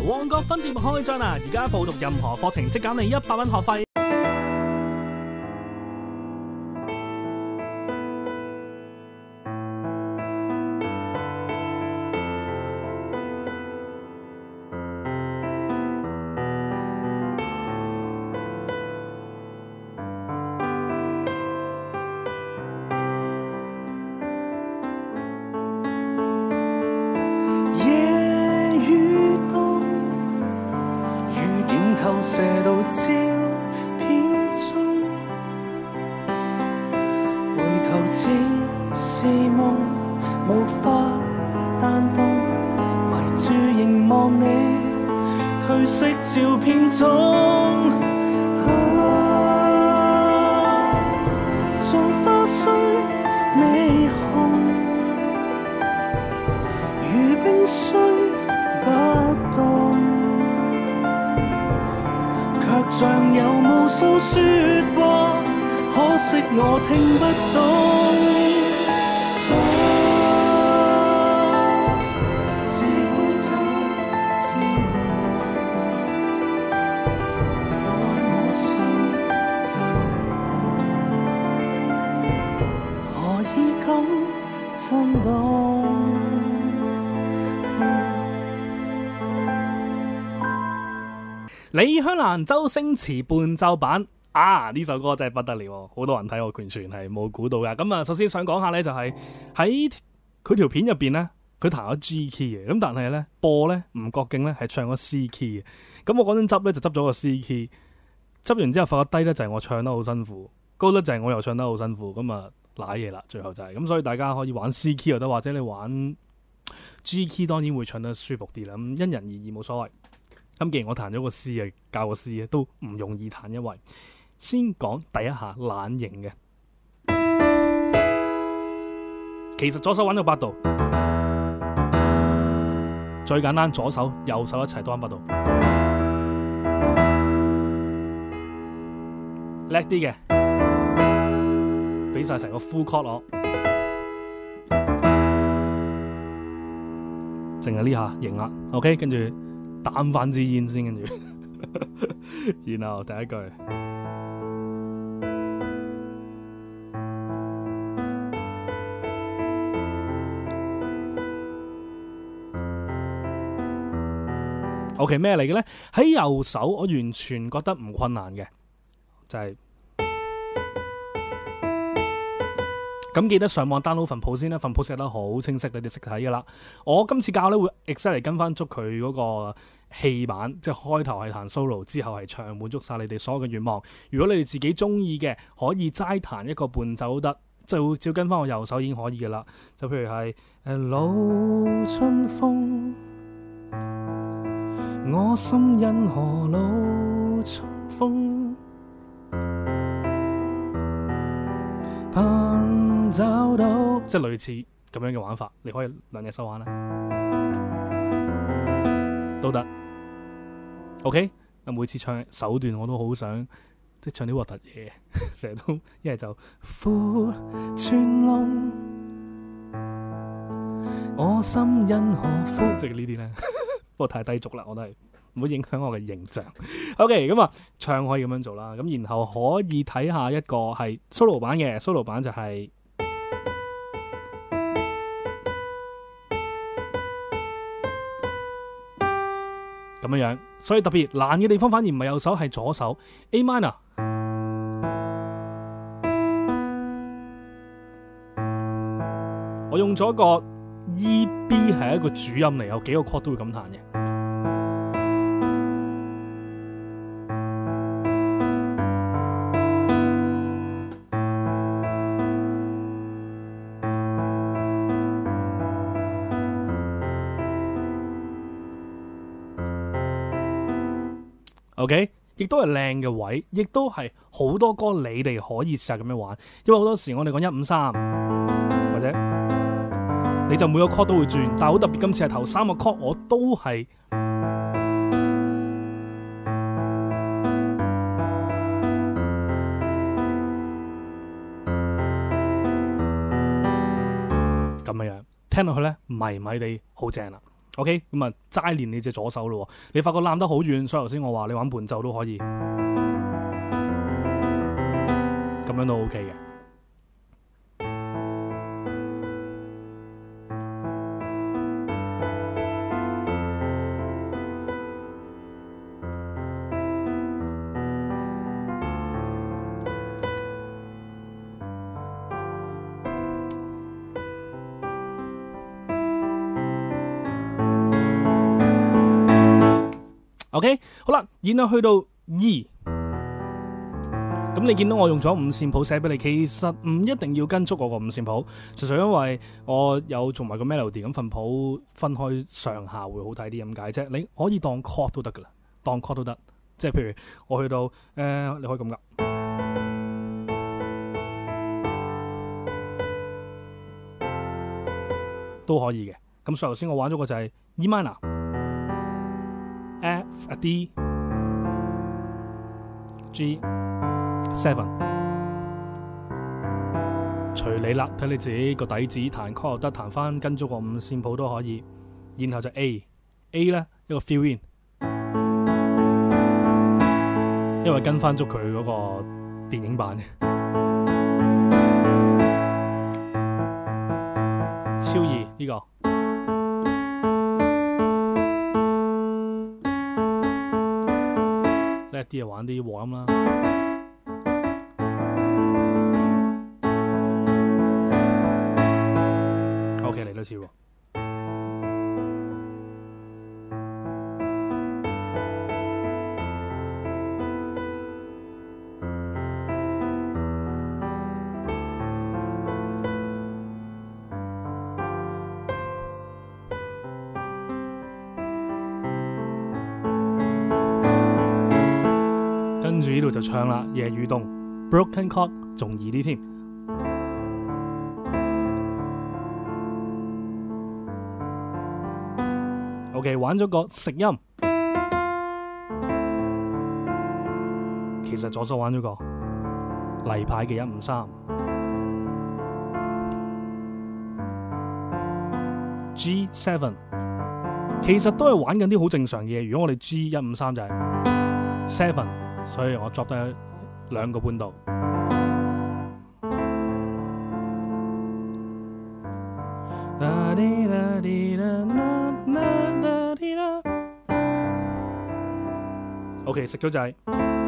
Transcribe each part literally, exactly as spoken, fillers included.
旺角分店開張啦！而家報讀任何課程即減你一百蚊學費。 投射到照片中，回頭似是夢，無法彈動，迷住凝望你褪色照片中，啊，像花雖未紅，如冰雖不動。卻像有無數說話，可惜我聽不懂。啊，是會走漸濃，壞我心就何以敢震動？ 李香蘭、周星馳伴奏版啊！呢首歌真係不得了，好多人睇，我完全係冇估到噶。咁啊，首先想講下呢，就係喺佢條片入邊呢，佢彈咗 G key 嘅，咁但係呢，播呢，吳國敬呢係唱咗 C key 嘅。咁我嗰陣執呢，就執咗個 C key， 執完之後發覺低呢，就係我唱得好辛苦，高呢，就係我又唱得好辛苦，咁啊瀨嘢啦，最後就係、是、咁，所以大家可以玩 C key 又得，或者你玩 G key 當然會唱得舒服啲啦。咁因人而異，冇所謂。咁既然我彈咗個 C 啊，教個 C 啊，都唔容易彈，因為先講第一下懶型嘅。其實左手揾到八度，最簡單，左手右手一齊都揾八度，叻啲嘅，俾晒成個 full chord我，淨係呢下型啦 ，OK， 跟住。擔翻支煙先，跟住，然後第一句，OK 咩嚟嘅咧？喺右手，我完全覺得唔困難嘅，就係、是、咁記得上網 download 份譜先啦，份譜寫得好清晰，你哋識睇噶啦。我今次教咧會 exactly 跟翻足佢嗰個戲版，即係開頭係彈 solo， 之後係唱，滿足晒你哋所有嘅願望。如果你哋自己中意嘅，可以齋彈一個伴奏都得，就照跟翻我右手已經可以噶啦。就譬如係誒老春風，我心因何老春風，盼找到，即係類似咁樣嘅玩法，你可以兩隻手玩啦，都得。OK， 每次唱首段我都好想即係唱啲核突嘢，成日都一係就苦穿窿，我心因何苦，即係呢啲咧。不過太低俗啦，我都係唔好影響我嘅形象。OK， 咁啊唱可以咁樣做啦，咁然後可以睇下一個係 solo 版嘅 solo 版就係、是。咁樣樣，所以特別難嘅地方反而唔係右手，係左手 A minor。我用咗個 E B 係一個主音嚟，有幾個 chord 都會咁彈嘅。OK， 亦都係靚嘅位，亦都係好多歌你哋可以試下咁樣玩，因為好多時我哋講一五三或者你就每個 chord 都會轉，但係好特別，今次係頭三個 chord 我都係咁樣樣，聽落去咧迷迷地好正啦。 OK， 咁啊齋練你隻左手咯。你發覺攬得好遠，所以頭先我話你玩伴奏都可以，咁樣都 OK 嘅。OK， 好啦，然後去到二，咁你見到我用咗五線譜寫俾你，其實唔一定要跟足我個五線譜，純粹因為我有做埋個 melody，咁份譜分開上下會好睇啲咁解啫。你可以當 chord 都得噶啦，當 chord 都得，即係譬如我去到誒、呃，你可以咁噶，都可以嘅。咁所以頭先我玩咗個就係 E minor。F、D、G、seven， 隨你啦，睇你自己個底子彈 chord 又得，彈翻跟咗個五線譜都可以。然後就 A，A 咧一個 fill in， 因為跟翻足佢嗰個電影版嘅。超二呢、這個。叻啲就玩啲和音啦。OK， 嚟多次喎。跟住呢度就唱啦，夜雨凍 Broken Chord 仲易啲添。OK， 玩咗個食音，其實左手玩咗個例牌嘅一五三 G seven， 其實都係玩緊啲好正常嘅嘢。如果我哋 G 一五三就係 seven。所以我 drop 低兩個半度。OK， 食咗就係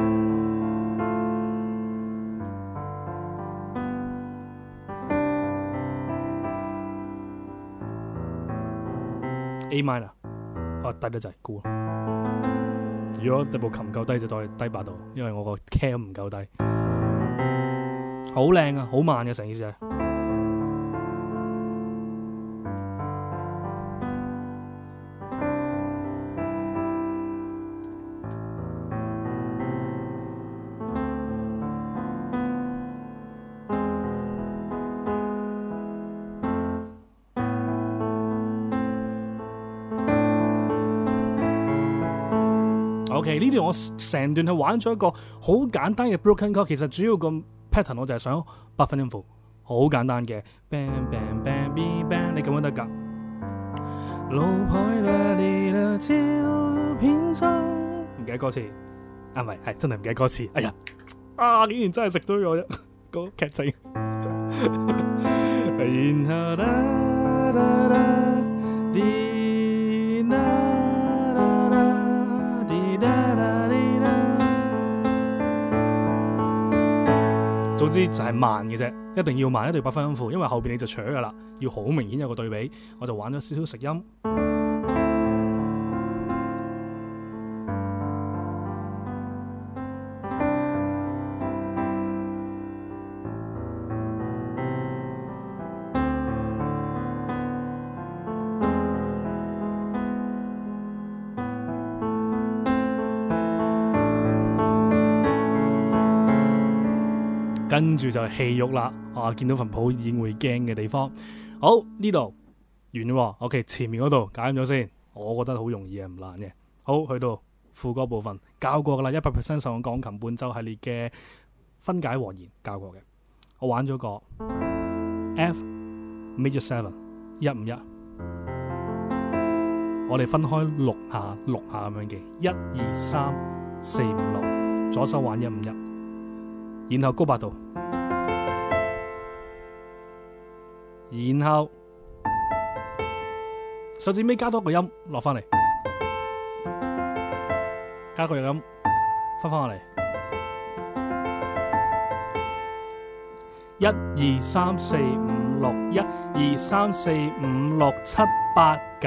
A minor， 哦低得滯高。如果部琴夠低就再低八度，因為我個 cam 唔夠低，好靚啊，好慢嘅成件事。OK， 呢段我成段去玩咗一個好簡單嘅 broken chord， 其實主要個 pattern 我就係想八分音符，好簡單嘅 bang bang bang bang bang， 你咁樣得㗎。路牌啦你啦照片中，唔記得歌詞，啊唔係，係真係唔記得歌詞。哎呀，啊竟然真係食咗我一個劇情。然後啦啦啦啲啦。總之就係慢嘅啫，一定要慢，一定要八分音符，因為後邊你就扯噶啦，要好明顯有個對比。我就玩咗少少食音。跟住就戲肉啦，啊！見到份譜已經會驚嘅地方。好，呢度完喎。OK， 前面嗰度搞咗先，我覺得好容易啊，唔難嘅。好，去到副歌部分教過噶啦，一百 percent 上鋼琴伴奏系列嘅分解和弦教過嘅。我玩咗個 F Major Seven 一五一我哋分開六下六下咁樣嘅，一二三四五六，左手玩一五一，然後高八度，然後手指尾加多個音落翻嚟，加個音翻翻嚟，一二三四五六，一二三四五六七八九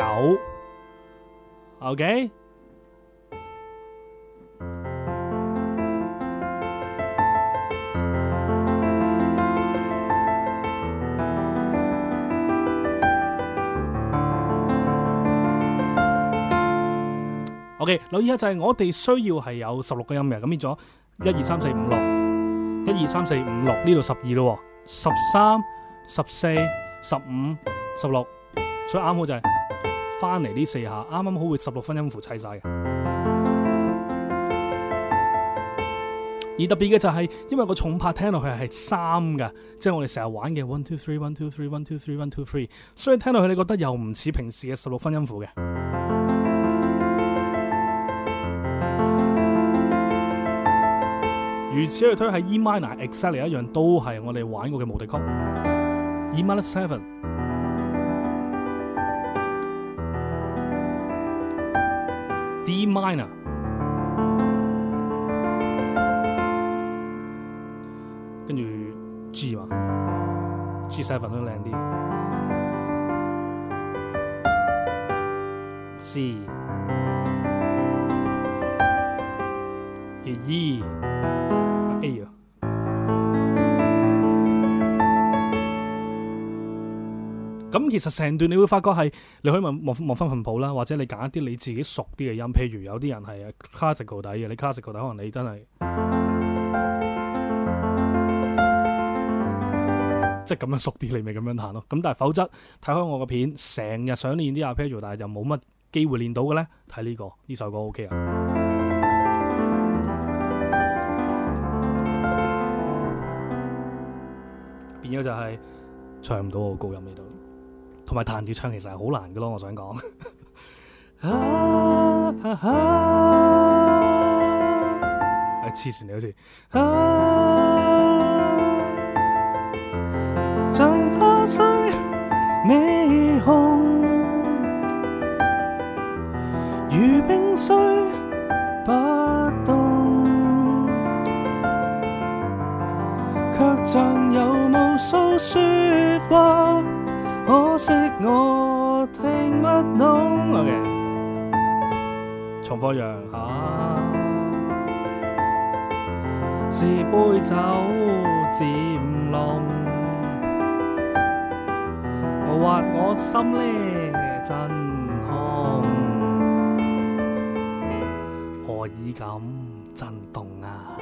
，OK。OK， 留意下就係我哋需要係有十六個音嘅，咁變咗一二三四五六，一二三四五六呢度十二咯，十三、十四、十五、十六，所以啱好就係翻嚟呢四下，啱啱好會十六分音符砌晒嘅。而特別嘅就係因為個重拍聽落去係三嘅，即係我哋成日玩嘅 one two three one two three one two three one two three， 所以聽落去你覺得又唔似平時嘅十六分音符嘅。如此類推，係 E minor exactly 一樣，都係我哋玩過嘅無敵曲 E minor seven， D minor， 跟住 G 嘛 ，G seven 都靚啲 ，C 嘅 E。A 啊，咁其實成段你會發覺係你可以望望翻份譜啦，或者你揀一啲你自己熟啲嘅音，譬如有啲人係 classical 底嘅，你 classical 底可能你真係即係咁樣熟啲，你咪咁樣彈咯。咁但係否則睇開我個片，成日想練啲 arpeggio，但係就冇乜機會練到嘅咧，睇呢個呢首歌 OK 啊。變咗就係唱唔到好高音呢度，同埋彈住唱其實係好難嘅咯。我想講，誒黐線你好似， 像花雖美紅，如冰雖不動，卻像有無數說話，可惜我聽不懂。 OK， 重複一樣嚇，是杯酒漸濃，挖我心呢真空，何以咁震動啊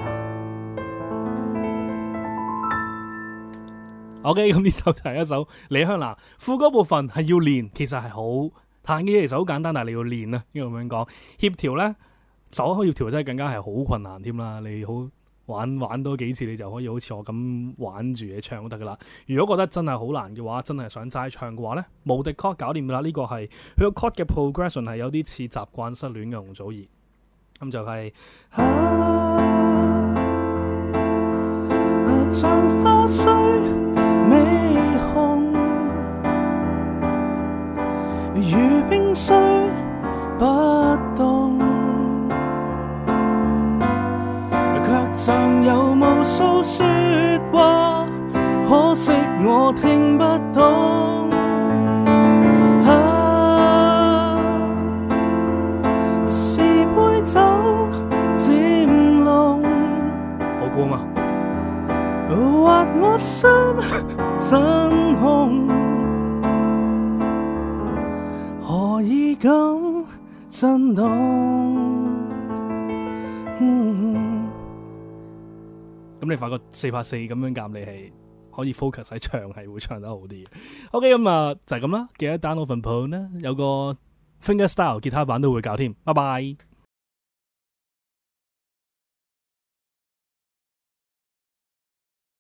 ？OK， 咁呢首就係一首李香蘭，副歌部分係要練，其實係好彈嘅，其實好簡單，但係你要練啊，應該咁樣講。協調咧，手協調真係更加係好困難添啦。你好玩玩多幾次，你就可以好似我咁玩住嘢唱都得噶啦。如果覺得真係好難嘅話，真係想齋唱嘅話咧，無敵 chord 搞掂噶啦。呢、這個係佢個 chord 嘅 progression 係有啲似習慣失戀嘅容祖兒，咁就係、是。 像花雖美紅，如冰雖不動，卻像有無數說話，可惜我聽不懂。啊，是杯酒漸濃， 好高嘛？ 挖我心真空，何以咁震動？咁、嗯、 你發覺四拍四咁樣夾，你係可以 focus 喺唱，係會唱得好啲。OK， 咁啊就係咁啦，記得 download 份譜啦，有個 fingerstyle 吉他版都會教添。拜拜。